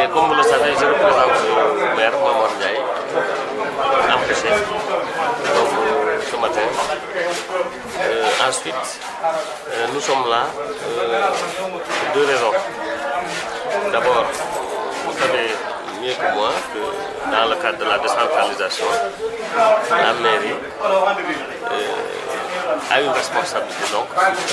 Mais comme vous le savez, je représente le maire Mamor Ndiaye, empêché. Donc ce matin. Ensuite, nous sommes là pour deux raisons. D'abord, vous savez mieux que moi que dans le cadre de la décentralisation, la mairie a une responsabilité donc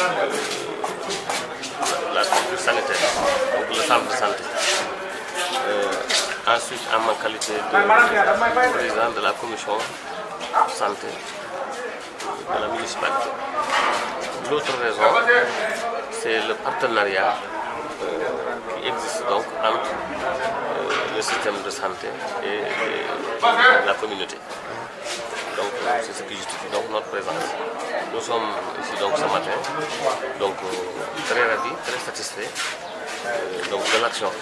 la structure sanitaire, donc le centre de santé. Ensuite, en ma qualité de président de la commission santé de la municipalité. L'autre raison, c'est le partenariat qui existe donc entre le système de santé et la communauté. Donc c'est ce qui justifie donc notre présence. Nous sommes ici donc ce matin, donc très ravis, très satisfaits donc de l'action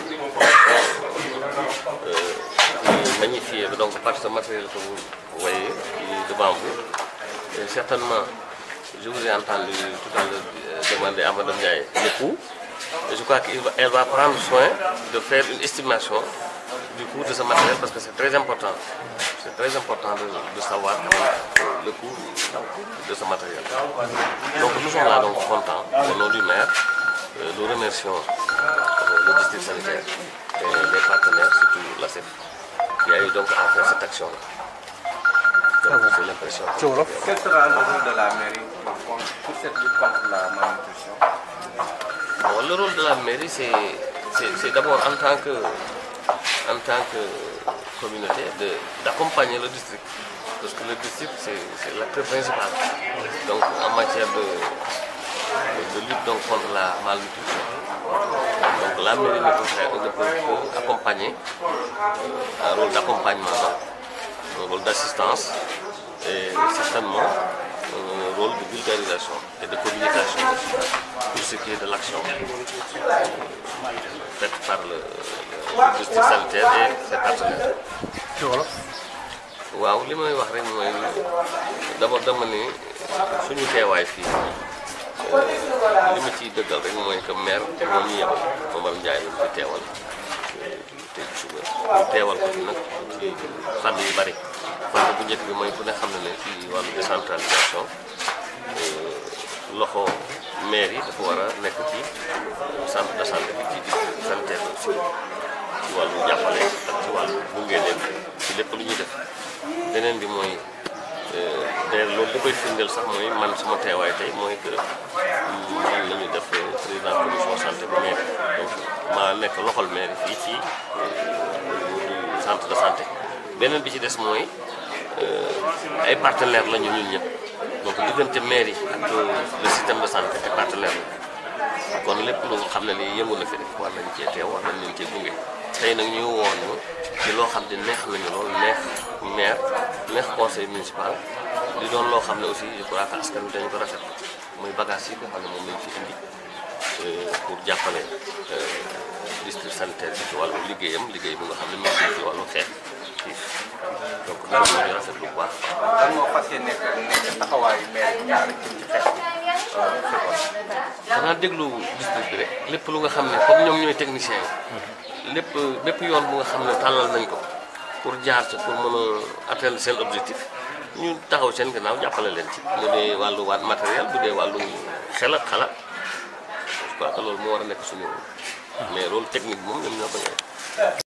magnifiée donc par ce matériel que vous voyez devant vous. Et certainement, je vous ai entendu tout à l'heure demander à Mme Ndiaye le coût. Et je crois qu'elle va prendre soin de faire une estimation du coût de ce matériel parce que c'est très important. C'est très important de savoir le coût de ce matériel. Donc nous sommes là donc contents au nom du maire. Nous remercions le district sanitaire et les partenaires, surtout la CEF, qui a eu donc à faire cette action-là. Donc c'est l'impression. Quel sera le rôle de la mairie pour cette lutte contre la malnutrition? Bon, le rôle de la mairie, c'est d'abord en tant que communauté d'accompagner le district. Parce que le district, c'est l'acteur principal. Donc en matière de lutte donc, contre la malnutrition. Donc la mairie ne peut accompagner, un rôle d'accompagnement, un rôle d'assistance et certainement un rôle de vulgarisation et de communication pour ce qui est de l'action faite par le district sanitaire et ses partenaires. waaw li may wax rek mooy d'abord dama ne suñu teewaay fii li ma ciy dëggal rek mooy que maire moom ñu yebal Mamor Ndiaye lañ fi teewal tey suba teewal ko fi nag ci fànn yu bari fànn bu njëkk bi mooy ku ne xam ne ci wàllu décentralisation loxo maire yi dafa war a nekk ci centre de santé bi ci district sanitaire aussi ci wàllu jàppale ak ci wàllu gunge leen ci lépp lu ñuy def beneen bi mooy d'ailleurs loolu da koy firndeel sax mooy man sama teewaay tey mooy que man la ñu def président commission santé bu maire donc maa nekk loxol maire fii ci centre de santé beneen bi ci des mooy ay partenaires la ñu ñun ñëpp donc diggante maire yi ak le système de santé ay partenaires la kon lépp lu nga xam ne ni yëngu na fi rek war nañ cee teew war nañ leen cee gunge tey nag ñu woon ñu ci loo xam ne neex nañu lool neex maire neex conseil municipal li doon loo xam ne aussi je crois que askan wi dañu ko rafet muy bagage yi nga xam ne moom lañ fi indi pour jàppale district sanitaire bi ci wàllu liggéeyam liggéey bi nga xam ne mu ngi ci wàllu xeex donc loolu moo ñu rafet lu baax. lan moo fas yéene nekk taxawaayu maire bi ñaari ci xeex xanaa déglu district bi rek lépp lu nga xam ne comme ñoom ñooy technicien yi lépp yoon bu nga xam ne tàllal nañ ko pour jaar ci pour mën a atteindre seen objectif ñu taxaw seen gannaaw jàppale leen ci bu dee wàllu waat matériel bu dee wàllu xel ak xalaat je crois que loolu moo war a nekk suñu mais rôle technique moom ñoom ñoo ko ñëwee.